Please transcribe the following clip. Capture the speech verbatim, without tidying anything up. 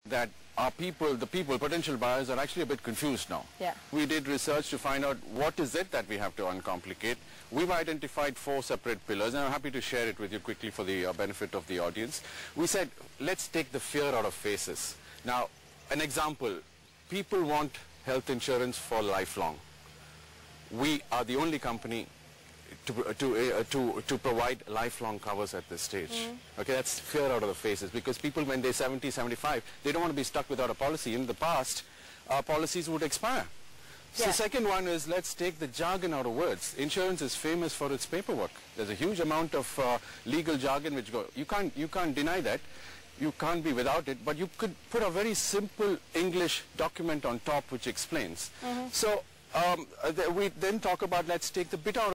that our people, the people, potential buyers are actually a bit confused now. Yeah. We did research to find out what is it that we have to uncomplicate. We've identified four separate pillars, and I'm happy to share it with you quickly for the uh, benefit of the audience. We said, let's take the fear out of faces. Now, an example, people want health insurance for lifelong. We are the only company to, to, uh, to, to provide lifelong covers at this stage. Mm. Okay, that's fear out of the faces, because people when they're seventy, seventy-five, they don't want to be stuck without a policy. In the past, uh, policies would expire. So yeah. the second one is, let's take the jargon out of words. Insurance is famous for its paperwork. There's a huge amount of uh, legal jargon which go, you can't, you can't deny that. You can't be without it, but you could put a very simple English document on top which explains. Mm-hmm. So um, uh, th we then talk about, let's take the bit out